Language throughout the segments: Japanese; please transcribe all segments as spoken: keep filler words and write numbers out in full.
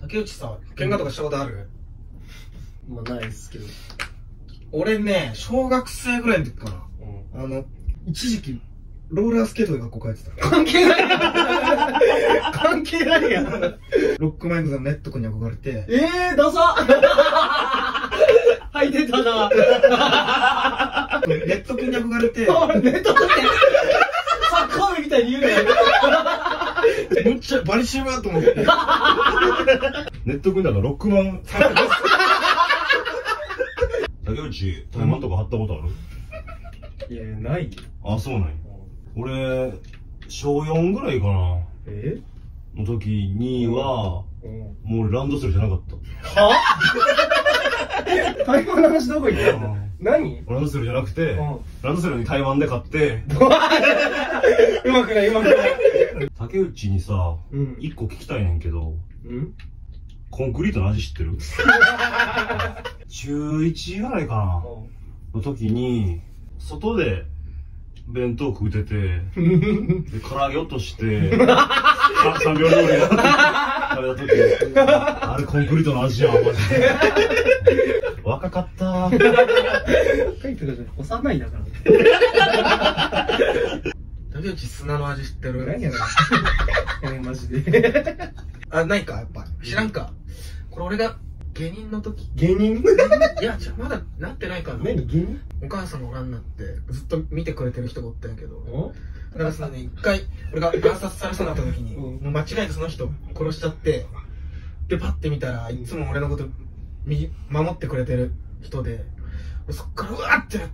竹内さ、喧嘩とかしたことある？ まあ、ないっすけど。 俺ね、小学生ぐらいの時かな。うん、あの、一時期、ローラースケートで学校帰ってた。 関係ないやん関係ないやんロックマイクさんのネット君に憧れて。 ええー、ダサ履いてたなネット君に憧れて。 俺、ネット君って、サッカー部みたいに言うねん。 めっちゃバリシューだと思って。 ネット君だからロックマン。竹内、タイマンとか貼ったことある？ いや、ないよ。 あ、そうなんや。俺、しょうよんぐらいかな。 えの時には、うん、もう俺ランドセルじゃなかった。 は台湾の話どこ行ったの？何？ ランドセルじゃなくて、うん、ランドセルに台湾で買って。 うまくない、うまくない。 竹内にさ、一、うん、個聞きたいねんけど、うん、コンクリートの味知ってる？中いちぐらいかな、の時に、外で弁当食うてて、で、唐揚げ落として、さんびょう料理食べた時、あれコンクリートの味やん、マジで。若かったー。 若いとかじゃない、幼いだから。 竹内砂の味知ってる？ 何やろ。マジで。 あ、ないか、やっぱ。知らんか。これ俺が芸人の時。 芸人？ いや、じゃまだなってないから。 何芸人？ お母さんのおらんなって、ずっと見てくれてる人がおったんやけど。だからさ、ね、一回、俺が暗殺されそうになった時に、もう間違えてその人殺しちゃって、で、パッて見たら、いつも俺のこと守ってくれてる人で、そっからうわーってやって、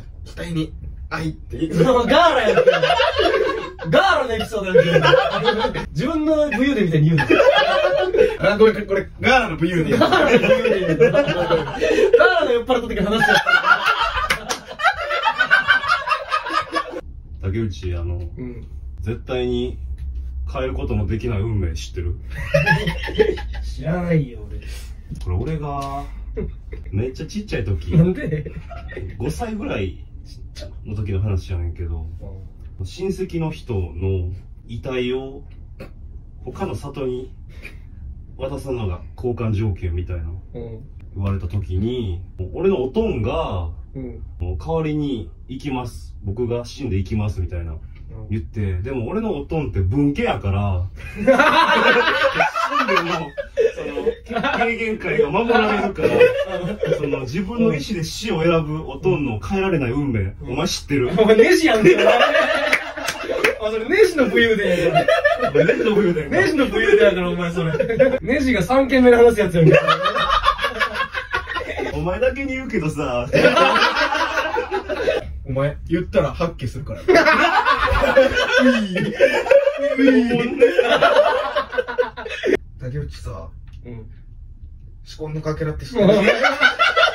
額に、愛って言う。 ガーラやんけ。ガーラのエピソードやんけ。自分の武勇伝みたいに言うの。 あ、ごめん、これ、ガーラの武勇伝。ガーラの酔っ払った時話しちゃった。 竹内、あの、うん、絶対に変えることのできない運命知ってる？ 知らないよ、俺。 これ俺が、めっちゃちっちゃい時。 なんで？ ごさいぐらいの時の話やねんけど、うん、親戚の人の遺体を他の里に渡すのが交換条件みたいな、うん、言われた時に、俺のおとんが、うん、代わりに行きます。僕が死んで行きますみたいな、うん、言って、でも俺のおとんって文家やから、死んでも、その、軽減会が守られるから、その、自分の意思で死を選ぶおとんの変えられない運命、うん、お前知ってる？ お前ネジやんけ、お前。あ、それネジの武勇伝やから。 ネジの武勇伝ネジの武勇伝やから、お前それ。ネジがさんけんめで話すやつやんけ。 お前だけに言うけどさ、 お前言ったら発揮するから。竹内さ、うん、仕込んのかけらって知ってる？